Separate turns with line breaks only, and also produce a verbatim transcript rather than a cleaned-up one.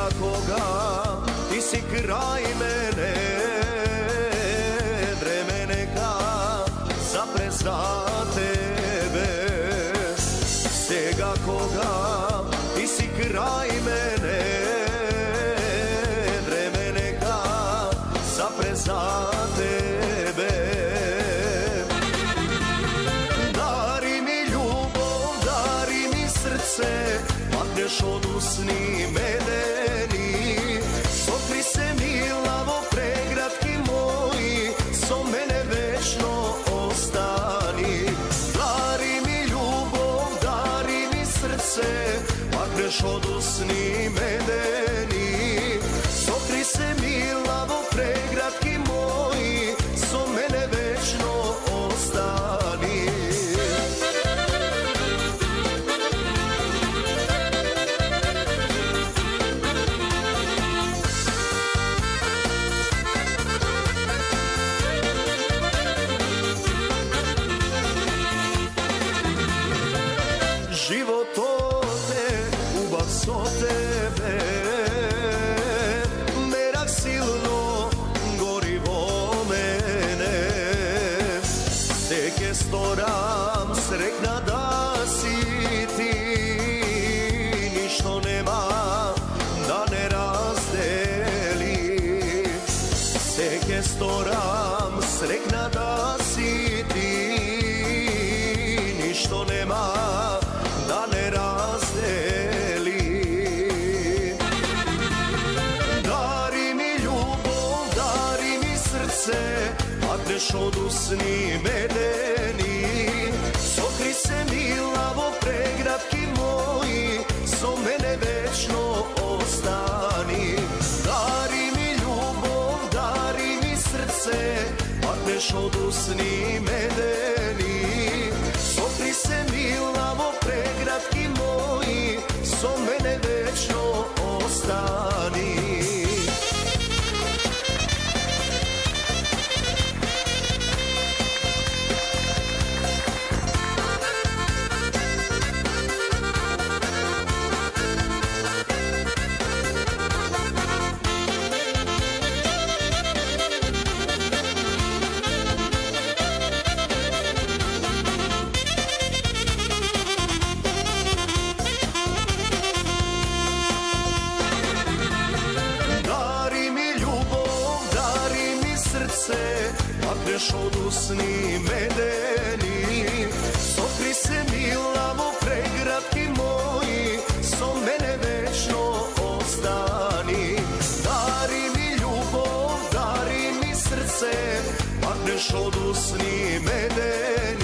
Svega koga, ti si kraj mene, vreme neka zapre za tebe. Svega koga, ti si kraj mene, vreme neka zapre za tebe. Dari mi ljubav, dari mi srce, makneš od usni medeni. Sokri se milavo pregratki moji, so mene večno ostani. Dari mi ljubav, dari mi srce, makneš od usni medeni. Sokri se milavo pregratki moji, so mene večno ostani. Život ode, ubav so tebe, merak silno gorivo mene. Seke storam, srekna da si ti, ništo nema da ne razdeli. Seke storam, srekna da si ti, ništo nema da ne razdeli. Dari mi ljubav, dari mi srce, makneš od usni medeni. Sokri se milavo pregratki moji, so mene večno ostani. Dari mi ljubav, dari mi srce, makneš od usni medeni. Sokri se milavo pregratki moji, so mene večno ostani. Makneš od usni medeni. Sokri se milavo pregratki moji, so mene večno ostani. Dari mi ljubav, dari mi srce, makneš od usni medeni.